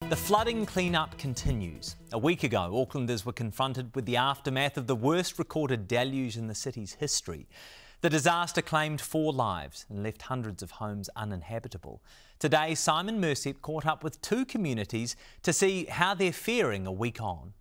The flooding clean-up continues. A week ago, Aucklanders were confronted with the aftermath of the worst recorded deluge in the city's history. The disaster claimed 4 lives and left hundreds of homes uninhabitable. Today, Simon Mersep caught up with 2 communities to see how they're faring a week on.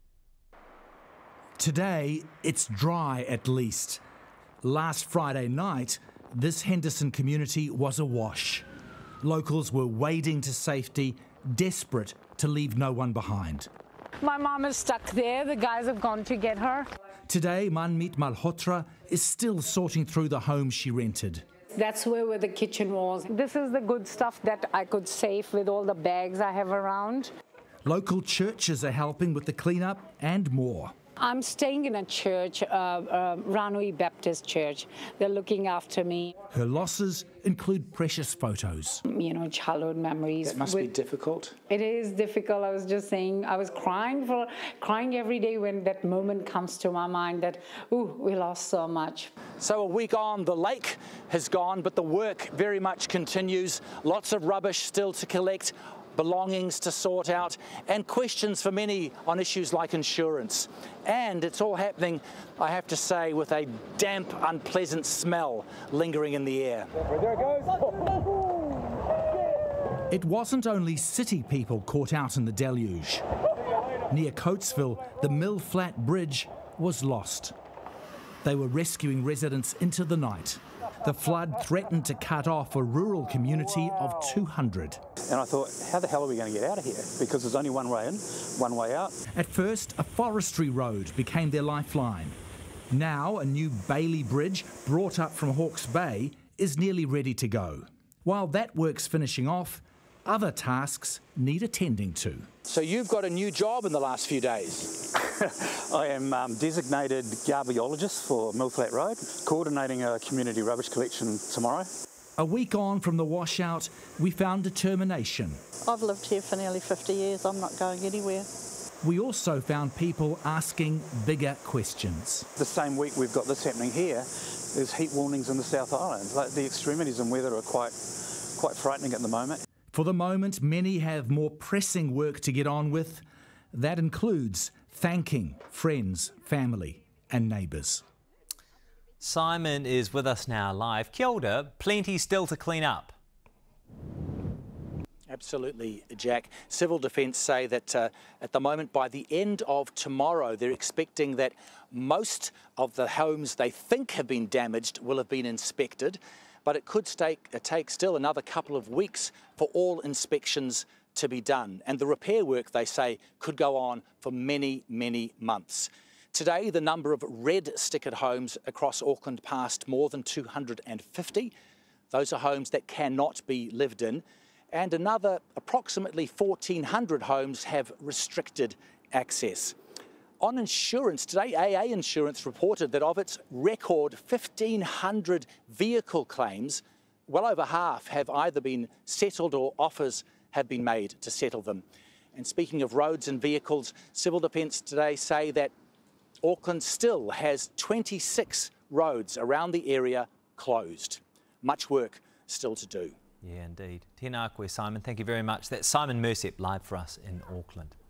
Today, it's dry at least. Last Friday night, this Henderson community was awash. Locals were wading to safety, desperate to leave no one behind. My mom is stuck there. The guys have gone to get her. Today, Manmeet Malhotra is still sorting through the home she rented. That's where the kitchen was. This is the good stuff that I could save with all the bags I have around. Local churches are helping with the cleanup and more. I'm staying in a church, Ranui Baptist Church. They're looking after me. Her losses include precious photos. You know, childhood memories. That must be difficult. It is difficult. I was just saying, I was crying every day when that moment comes to my mind that, ooh, we lost so much. So a week on, the lake has gone, but the work very much continues. Lots of rubbish still to collect, belongings to sort out, and questions for many on issues like insurance. And it's all happening, I have to say, with a damp, unpleasant smell lingering in the air. There it goes. It wasn't only city people caught out in the deluge. Near Coatesville, the Mill Flat Bridge was lost. They were rescuing residents into the night. The flood threatened to cut off a rural community of 200. And I thought, how the hell are we going to get out of here? Because there's only one way in, one way out. At first, a forestry road became their lifeline. Now, a new Bailey Bridge, brought up from Hawke's Bay, is nearly ready to go. While that work's finishing off, other tasks need attending to. So you've got a new job in the last few days. I am designated garbyologist for Mill Flat Road, coordinating a community rubbish collection tomorrow. A week on from the washout, we found determination. I've lived here for nearly 50 years. I'm not going anywhere. We also found people asking bigger questions. The same week we've got this happening here, there's heat warnings in the South Island. Like, the extremities in weather are quite frightening at the moment. For the moment, many have more pressing work to get on with. That includes thanking friends, family and neighbours. Simon is with us now live. Kia ora, plenty still to clean up. Absolutely, Jack. Civil Defence say that at the moment, by the end of tomorrow, they're expecting that most of the homes they think have been damaged will have been inspected, but it could take still another couple of weeks for all inspections to be done. And the repair work, they say, could go on for many, many months. Today, the number of red-stickered homes across Auckland passed more than 250. Those are homes that cannot be lived in. And another approximately 1,400 homes have restricted access. On insurance, today AA Insurance reported that of its record 1,500 vehicle claims, well over half have either been settled or offers have been made to settle them. And speaking of roads and vehicles, Civil Defence today say that Auckland still has 26 roads around the area closed. Much work still to do. Yeah, indeed. Tēnā koe, Simon. Thank you very much. That's Simon Mersep live for us in Auckland.